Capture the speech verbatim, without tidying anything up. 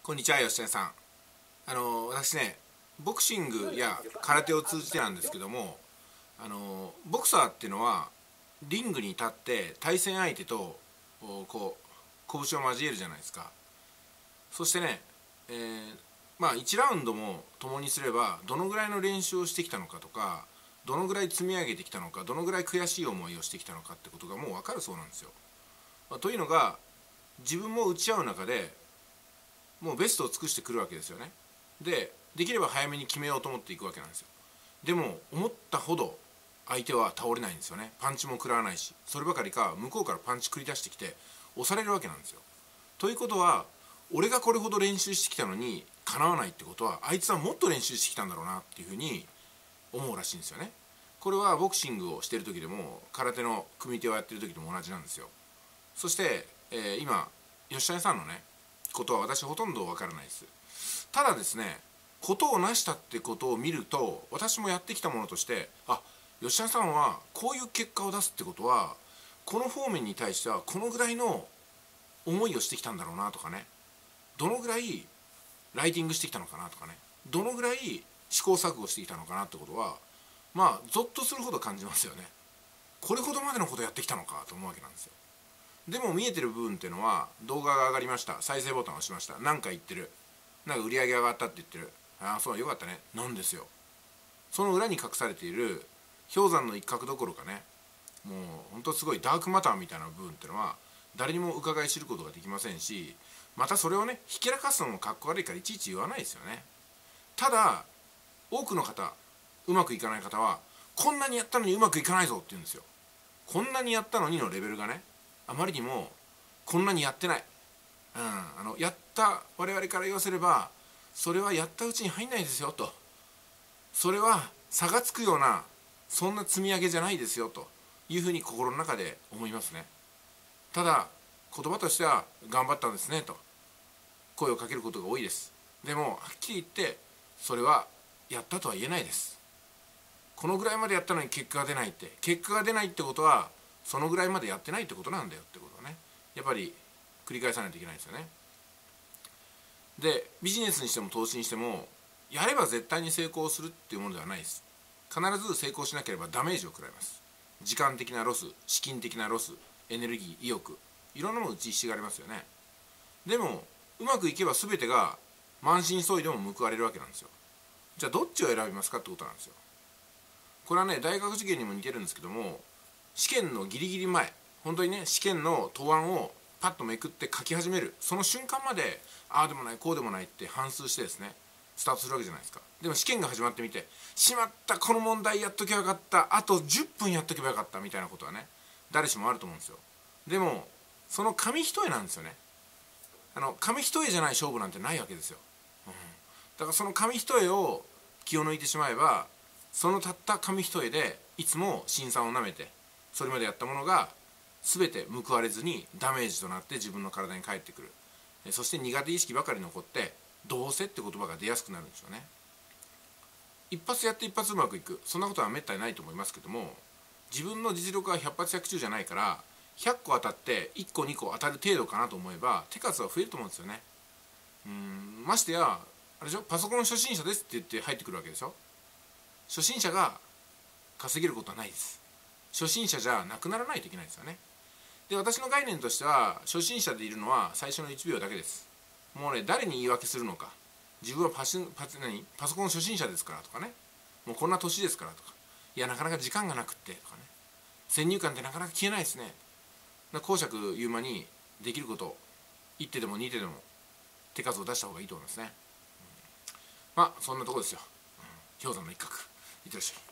こんにちは、吉田さん。あの私ね、ボクシングや空手を通じてなんですけども、あのボクサーっていうのはリングに立って対戦相手とこう拳を交えるじゃないですか。そしてね、えー、まあいちラウンドも共にすればどのぐらいの練習をしてきたのかとか、どのぐらい積み上げてきたのか、どのぐらい悔しい思いをしてきたのかってことがもう分かるそうなんですよ。まあ、というのが、自分も打ち合う中でもうベストを尽くしてくるわけですよね。でできれば早めに決めようと思っていくわけなんですよ。でも思ったほど相手は倒れないんですよね。パンチも食らわないし、そればかりか向こうからパンチ繰り出してきて押されるわけなんですよ。ということは、俺がこれほど練習してきたのにかなわないってことは、あいつはもっと練習してきたんだろうなっていうふうに思うらしいんですよね。これはボクシングをしている時でも空手の組手をやってる時でも同じなんですよ。そして、えー、今吉谷さんのねことは私ほとんどわからないです。ただですね、ことを成したってことを見ると、私もやってきたものとして、あ、吉田さんはこういう結果を出すってことはこの方面に対してはこのぐらいの思いをしてきたんだろうなとかね、どのぐらいライティングしてきたのかなとかね、どのぐらい試行錯誤してきたのかなってことは、まあゾッとするほど感じますよね。これほどまでのことやってきたのかと思うわけなんですよ。でも見えてる部分っていうのは、動画が上がりました、再生ボタンを押しました、何か言ってる、なんか売り上げ上がったって言ってる、ああそうよかったねなんですよ。その裏に隠されている氷山の一角どころかね、もうほんとすごいダークマターみたいな部分っていうのは誰にも伺い知ることができませんし、またそれをねひけらかすのもかっこ悪いからいちいち言わないですよね。ただ多くの方、うまくいかない方は、こんなにやったのにうまくいかないぞって言うんですよ。こんなにやったのにのレベルがね、あまりにもこんなにやってない、うん、あのやった我々から言わせれば、それはやったうちに入んないですよと、それは差がつくようなそんな積み上げじゃないですよというふうに心の中で思いますね。ただ言葉としては頑張ったんですねと声をかけることが多いです。でもはっきり言ってそれはやったとは言えないです。このぐらいまでやったのに結果が出ないって、結果が出ないってことはそのぐらいまでやってないってことなんだよってことをね、やっぱり繰り返さないといけないですよね。でビジネスにしても投資にしても、やれば絶対に成功するっていうものではないです。必ず成功しなければダメージを食らいます。時間的なロス、資金的なロス、エネルギー、意欲、いろんなもの打ちひしがありますよね。でもうまくいけば全てが満身創痍でも報われるわけなんですよ。じゃあどっちを選びますかってことなんですよ。これはね、大学受験にも似てるんですけども、試験のギリギリ前、本当にね試験の答案をパッとめくって書き始めるその瞬間まで、ああでもないこうでもないって反芻してですねスタートするわけじゃないですか。でも試験が始まってみて、しまったこの問題やっとけばよかった、あとじゅっぷんやっとけばよかったみたいなことはね誰しもあると思うんですよ。でもその紙一重なんですよね。あの紙一重じゃない勝負なんてないわけですよ、うん、だからその紙一重を気を抜いてしまえば、そのたった紙一重でいつも辛酸をなめて、それまでやったものが全て報われずにダメージとなって自分の体に返ってくる。そして苦手意識ばかり残って、どうせって言葉が出やすくなるんですよね。一発やって一発うまくいく、そんなことはめったにないと思いますけども、自分の実力は百発百中じゃないから、ひゃっこ当たっていっこにこ当たる程度かなと思えば手数は増えると思うんですよね。うーんましてやあれでしょ、パソコン初心者ですって言って入ってくるわけでしょ。初心者が稼げることはないです。初心者じゃなくならないといけないですよね。で私の概念としては、初心者でいるのは最初のいちびょうだけです。もうね、誰に言い訳するのか、自分はパシパ何パソコン初心者ですからとかね、もうこんな年ですからとか、いやなかなか時間がなくってとかね、先入観ってなかなか消えないですね。講釈言う間にできること、いってでもにてでも手数を出した方がいいと思いますね、うん、まあそんなところですよ、うん、氷山の一角、いってらっしゃい。